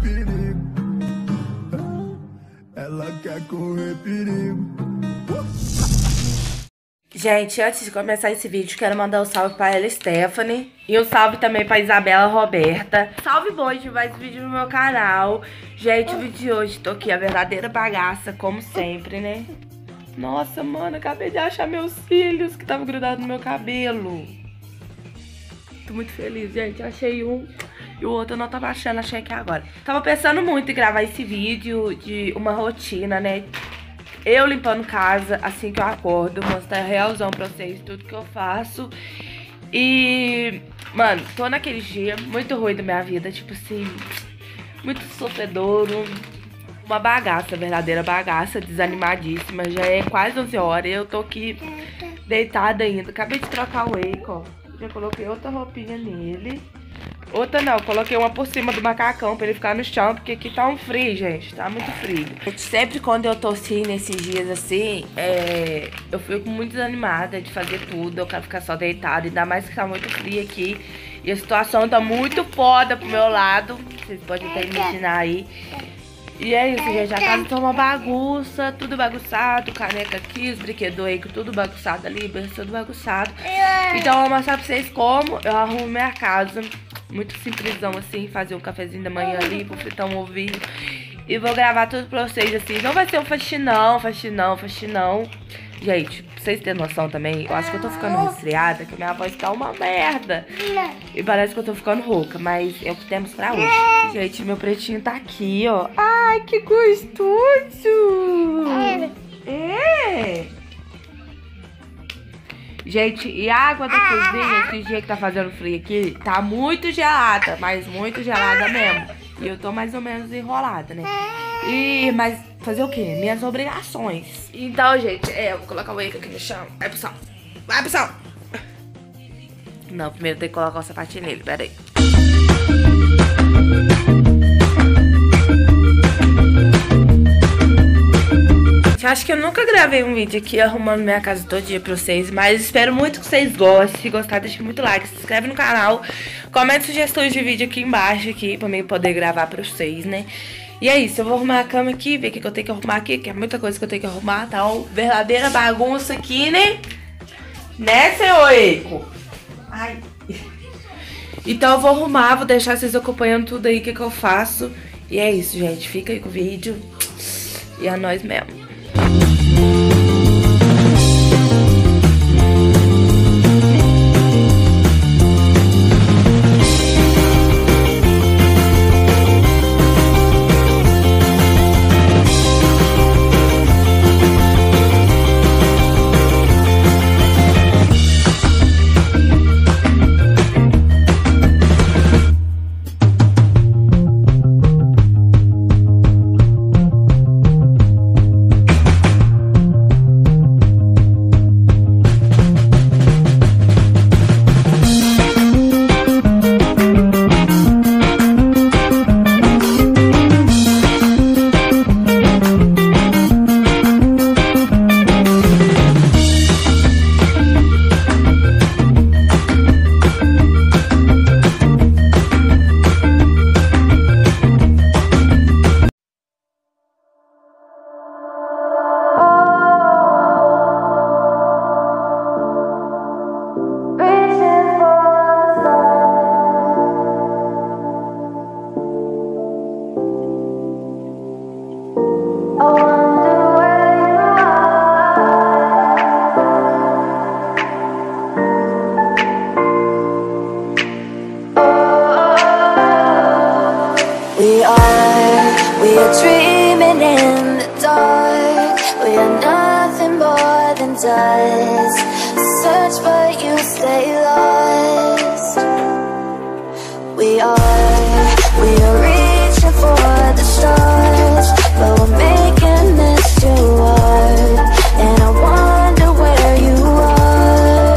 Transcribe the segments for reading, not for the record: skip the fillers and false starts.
perigo. Ela quer correr perigo. Gente, antes de começar esse vídeo, quero mandar um salve pra ela, Stephanie. E um salve também pra Isabela Roberta. Salve, boi, de mais vídeo no meu canal. Gente, o vídeo de hoje, tô aqui, a verdadeira bagaça, como sempre, né? Nossa, mano, acabei de achar meus cílios que estavam grudados no meu cabelo. Tô muito feliz, gente. Eu achei um e o outro eu não tava achando, achei aqui agora. Tava pensando muito em gravar esse vídeo de uma rotina, né? Eu limpando casa assim que eu acordo, mostrar realzão pra vocês tudo que eu faço. E, mano, tô naquele dia muito ruim da minha vida, tipo assim, muito sofredouro, uma bagaça, verdadeira bagaça, desanimadíssima. Já é quase 11 horas e eu tô aqui deitada ainda. Acabei de trocar o Wake, ó. Já coloquei outra roupinha nele. Outra não, coloquei uma por cima do macacão pra ele ficar no chão, porque aqui tá um frio, gente, tá muito frio. Sempre quando eu tô assim, nesses dias assim, eu fico muito desanimada de fazer tudo, eu quero ficar só deitada, ainda mais que tá muito frio aqui. E a situação tá muito foda pro meu lado, vocês podem até imaginar aí. E é isso, gente, a casa tá uma bagunça, tudo bagunçado, caneca aqui, os brinquedos aí, tudo bagunçado ali, tudo bagunçado. Então eu vou mostrar pra vocês como eu arrumo minha casa. Muito simplesão assim, fazer um cafezinho da manhã ali, vou fritar um ovinho. E vou gravar tudo pra vocês assim. Não vai ser um faxinão. Gente, pra vocês terem noção também, eu acho que eu tô ficando resfriada, que a minha voz tá uma merda. E parece que eu tô ficando rouca, mas é o que temos pra hoje. Gente, meu pretinho tá aqui, ó. Ai, que gostoso! É! Gente, e a água da cozinha, esse dia que tá fazendo frio aqui, tá muito gelada, mas muito gelada mesmo. E eu tô mais ou menos enrolada, né? Mas fazer o quê? Minhas obrigações. Então, gente, eu vou colocar o Wake aqui no chão. Vai pro chão. Vai pro chão. Não, primeiro tem que colocar o sapatinho nele, pera aí. Acho que eu nunca gravei um vídeo aqui arrumando minha casa todo dia pra vocês, mas espero muito que vocês gostem. Se gostar, deixa muito like, se inscreve no canal, comenta sugestões de vídeo aqui embaixo aqui pra mim poder gravar pra vocês, né? E é isso, eu vou arrumar a cama aqui, ver o que eu tenho que arrumar aqui, que é muita coisa que eu tenho que arrumar, tá? Uma verdadeira bagunça aqui, né? Né, seu Eco? Ai. Então eu vou arrumar, vou deixar vocês acompanhando tudo aí que eu faço. E é isso, gente, fica aí com o vídeo. E é nóis mesmo. We are dreaming in the dark. We are nothing more than dust. Search but you stay lost. We are reaching for the stars, but we're making this too hard. And I wonder where you are,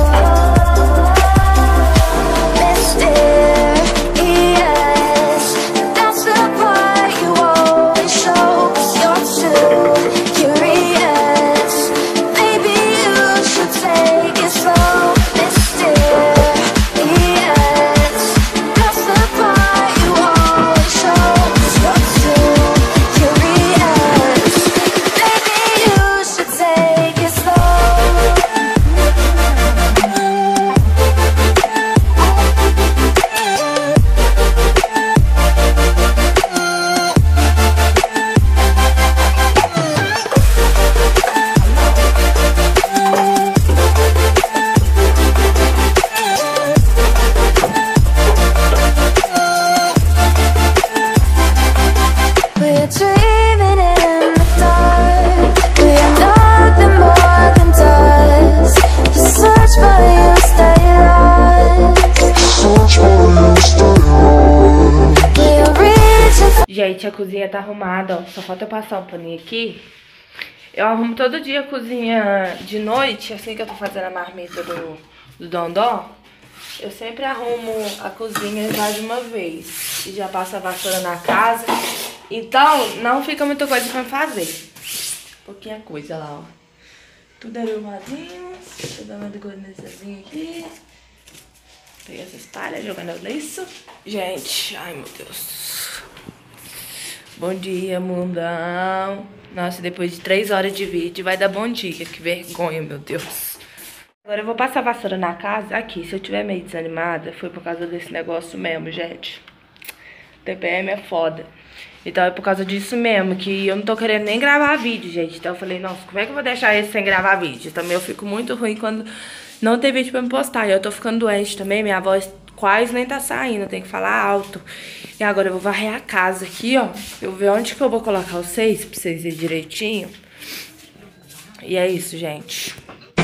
mysterious. That's the part you always show. You're too curious. Maybe you should take it slow. Mysterious. That's the part. Gente, a cozinha tá arrumada, ó. Só falta eu passar um paninho aqui. Eu arrumo todo dia a cozinha de noite, assim que eu tô fazendo a marmita do Dondó. Eu sempre arrumo a cozinha já de uma vez. E já passo a vassoura na casa. Então, não fica muita coisa pra fazer. Pouquinha coisa lá, ó. Tudo arrumadinho. Tô dando uma decoraçãozinha aqui. Peguei essa espalha, jogando no lixo. Gente, ai meu Deus. Bom dia, mundão. Nossa, depois de 3 horas de vídeo vai dar bom dia. Que vergonha, meu Deus. Agora eu vou passar a vassoura na casa. Aqui, se eu tiver meio desanimada, foi por causa desse negócio mesmo, gente. TPM é foda. Então é por causa disso mesmo, que eu não tô querendo nem gravar vídeo, gente. Então eu falei, nossa, como é que eu vou deixar esse sem gravar vídeo? Também eu fico muito ruim quando não tem vídeo pra me postar. E eu tô ficando doente também, minha voz quase nem tá saindo, eu tenho que falar alto. E agora eu vou varrer a casa aqui, ó. Eu vou ver onde que eu vou colocar vocês, pra vocês verem direitinho. E é isso, gente.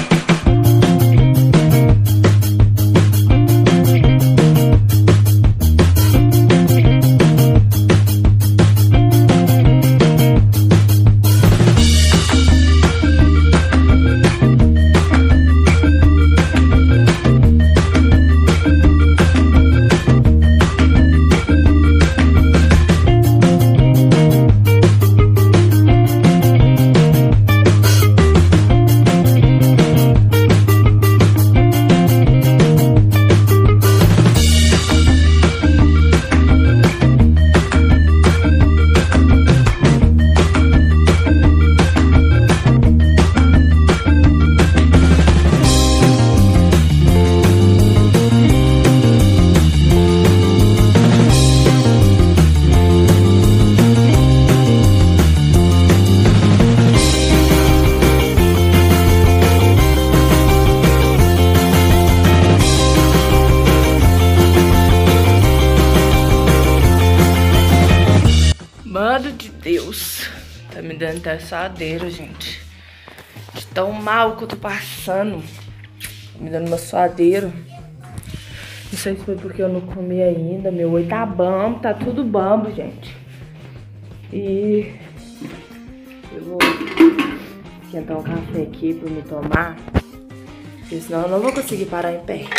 Mano de Deus, tá me dando até suadeiro, gente. De tão mal que eu tô passando. Tá me dando uma suadeiro. Não sei se foi porque eu não comi ainda. Meu oi tá bambo, tá tudo bambo, gente. E eu vou esquentar um café aqui pra me tomar, porque senão eu não vou conseguir parar em pé.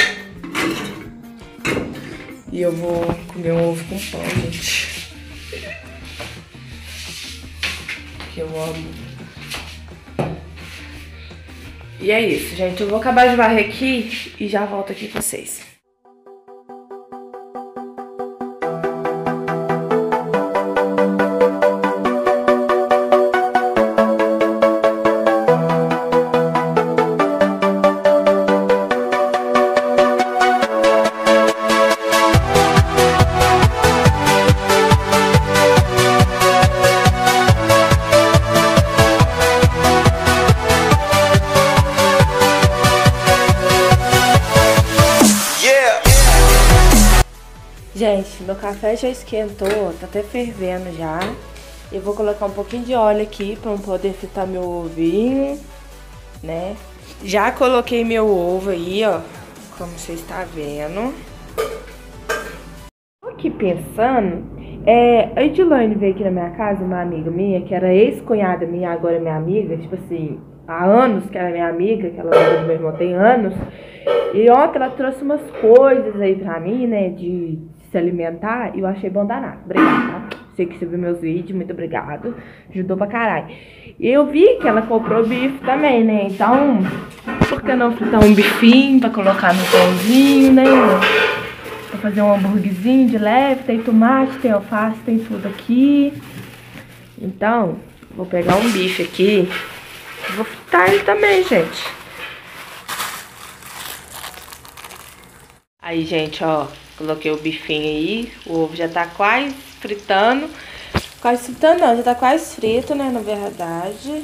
E eu vou comer um ovo com pão, gente. Que eu amo. E é isso, gente. Eu vou acabar de varrer aqui e já volto aqui com vocês. Gente, meu café já esquentou, tá até fervendo já. Eu vou colocar um pouquinho de óleo aqui pra eu poder fritar meu ovinho, né? Já coloquei meu ovo aí, ó, como você está vendo. Tô aqui pensando, a Edilane veio aqui na minha casa, uma amiga minha, que era ex-cunhada minha, agora é minha amiga, tipo assim, há anos que ela é minha amiga, que ela é do meu irmão tem anos. E ontem ela trouxe umas coisas aí pra mim, né, de se alimentar, e eu achei bom danado. Obrigada, tá? Sei que você viu meus vídeos, muito obrigado. Ajudou pra caralho. E eu vi que ela comprou bife também, né? Então, por que não fritar um bifinho pra colocar no pãozinho, né? Pra fazer um hambúrguerzinho de leve, tem tomate, tem alface, tem tudo aqui. Então, vou pegar um bife aqui. Vou fritar ele também, gente. Aí, gente, ó, coloquei o bifinho aí. O ovo já tá quase fritando. Quase fritando não, já tá quase frito, né, na verdade.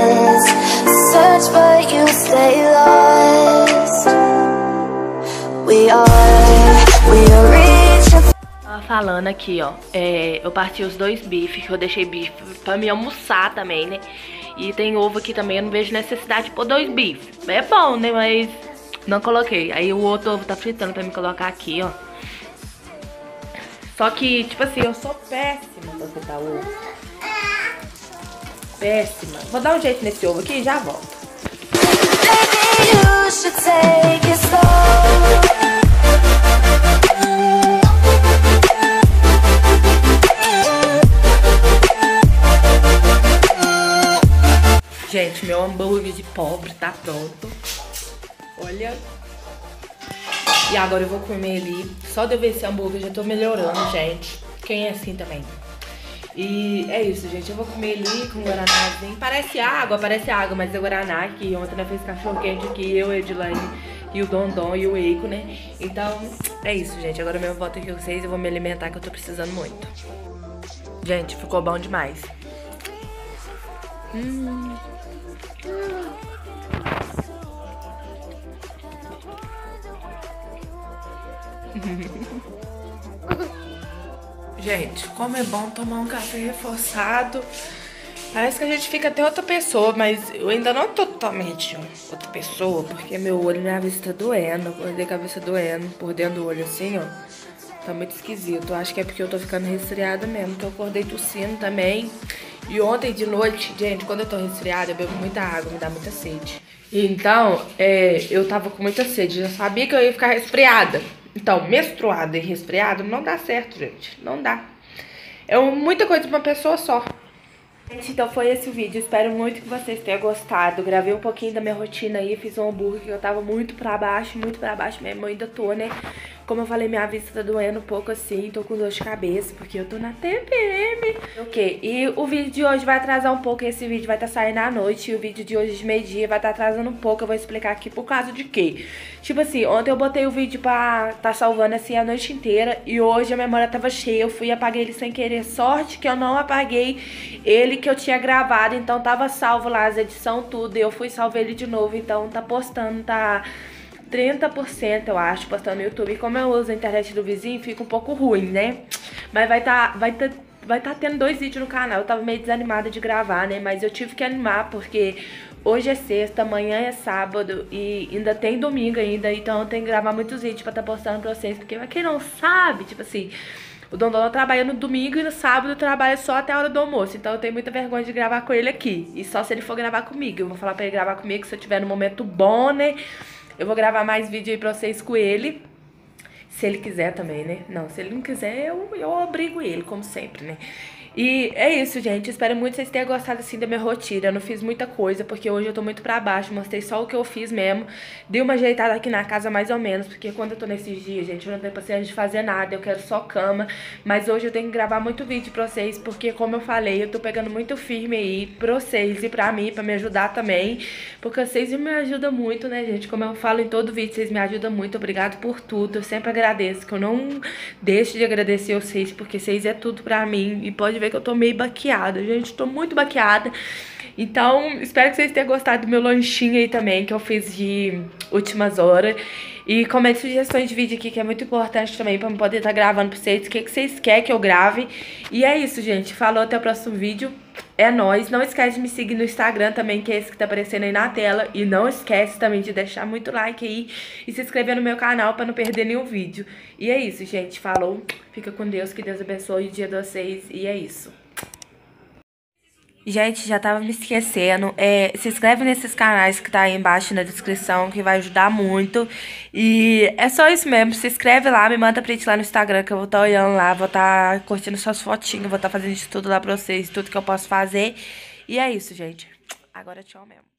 us. Search but you stay lost. We are reaching. Tava falando aqui, ó, eu parti os 2 bifes, que eu deixei bife pra me almoçar também, né? E tem ovo aqui também, eu não vejo necessidade de pôr 2 bifes. É bom, né? Mas não coloquei. Aí o outro ovo tá fritando pra me colocar aqui, ó. Só que, tipo assim, eu sou péssima pra fritar ovo. Péssima. Vou dar um jeito nesse ovo aqui e já volto. Maybe you should take it slow. Gente, meu hambúrguer de pobre tá pronto. Olha. E agora eu vou comer ali. Só de eu ver esse hambúrguer eu já tô melhorando, gente. Quem é assim também? E é isso, gente. Eu vou comer ali com o guaranazinho. Parece água, mas é guaraná. Que ontem nós fez cachorro quente aqui. Eu, a Edilane e o Dondon e o Eiko, né? Então, é isso, gente. Agora eu volto aqui com vocês. Eu vou me alimentar que eu tô precisando muito. Gente, ficou bom demais. Gente, como é bom tomar um café reforçado. Parece que a gente fica até outra pessoa, mas eu ainda não tô totalmente outra pessoa, porque meu olho e minha vista tá doendo. Eu acordei com a vista doendo por dentro do olho assim, ó. Tá muito esquisito. Eu acho que é porque eu tô ficando resfriada mesmo, que eu acordei tossindo também. E ontem de noite, gente, quando eu tô resfriada, eu bebo muita água, me dá muita sede. Então, eu tava com muita sede, já sabia que eu ia ficar resfriada. Então, menstruada e resfriada não dá certo, gente. Não dá. É muita coisa pra uma pessoa só. Gente, então foi esse o vídeo. Espero muito que vocês tenham gostado. Gravei um pouquinho da minha rotina aí. Fiz um hambúrguer que eu tava muito pra baixo mesmo. Eu ainda tô, né? Como eu falei, minha vista tá doendo um pouco assim. Tô com dor de cabeça, porque eu tô na TPM. Ok, e o vídeo de hoje vai atrasar um pouco. Esse vídeo vai estar saindo à noite. E o vídeo de hoje de meio-dia vai estar atrasando um pouco. Eu vou explicar aqui por causa de quê. Tipo assim, ontem eu botei o vídeo pra tá salvando assim a noite inteira. E hoje a memória tava cheia. Eu fui e apaguei ele sem querer. Sorte que eu não apaguei ele que eu tinha gravado. Então tava salvo lá as edições, tudo. E eu fui salvar ele de novo. Então tá postando, tá 30%, eu acho, postando no YouTube. E como eu uso a internet do vizinho, fica um pouco ruim, né? Mas vai tá tendo 2 vídeos no canal. Eu tava meio desanimada de gravar, né? Mas eu tive que animar, porque hoje é sexta, amanhã é sábado e ainda tem domingo ainda. Então eu tenho que gravar muitos vídeos pra tá postando pra vocês. Porque pra quem não sabe, tipo assim, o Dondon trabalha no domingo e no sábado trabalha só até a hora do almoço. Então eu tenho muita vergonha de gravar com ele aqui. E só se ele for gravar comigo. Eu vou falar pra ele gravar comigo se eu tiver no momento bom, né? Eu vou gravar mais vídeo aí pra vocês com ele. Se ele quiser também, né? Não, se ele não quiser, eu obrigo ele, como sempre, né? E é isso, gente. Espero muito que vocês tenham gostado, assim, da minha rotina. Eu não fiz muita coisa, porque hoje eu tô muito pra baixo. Mostrei só o que eu fiz mesmo. Dei uma ajeitada aqui na casa, mais ou menos. Porque quando eu tô nesses dias, gente, eu não tenho paciência de fazer nada. Eu quero só cama. Mas hoje eu tenho que gravar muito vídeo pra vocês. Porque, como eu falei, eu tô pegando muito firme aí pra vocês e pra mim, pra me ajudar também. Porque vocês me ajudam muito, né, gente? Como eu falo em todo vídeo, vocês me ajudam muito. Obrigado por tudo. Eu sempre agradeço. Que eu não deixo de agradecer vocês, porque vocês é tudo pra mim. E pode ver que eu tô meio baqueada, gente, tô muito baqueada. Então, espero que vocês tenham gostado do meu lanchinho aí também, que eu fiz de últimas horas. E comente sugestões de vídeo aqui, que é muito importante também, pra eu poder estar gravando pra vocês o que vocês querem que eu grave. E é isso, gente, falou, até o próximo vídeo. É nóis. Não esquece de me seguir no Instagram também, que é esse que tá aparecendo aí na tela. E não esquece também de deixar muito like aí e se inscrever no meu canal pra não perder nenhum vídeo. E é isso, gente. Falou. Fica com Deus. Que Deus abençoe o dia de vocês. E é isso. Gente, já tava me esquecendo. Se inscreve nesses canais que tá aí embaixo na descrição, que vai ajudar muito. E é só isso mesmo. Se inscreve lá, me manda print lá no Instagram, que eu vou estar olhando lá. Vou estar curtindo suas fotinhas, vou estar fazendo de tudo lá pra vocês, tudo que eu posso fazer. E é isso, gente. Agora tchau mesmo.